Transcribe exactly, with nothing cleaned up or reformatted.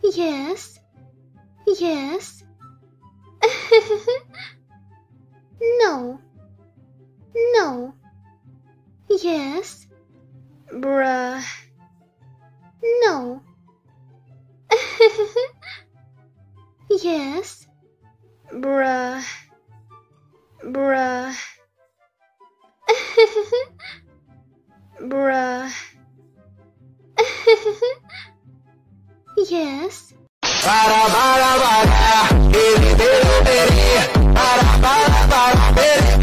Yes. Yes. No. No. Yes. Bruh. No. Yes. Bruh. Bruh. Bruh. Yes. Para para para, bere bere bere, para para para, bere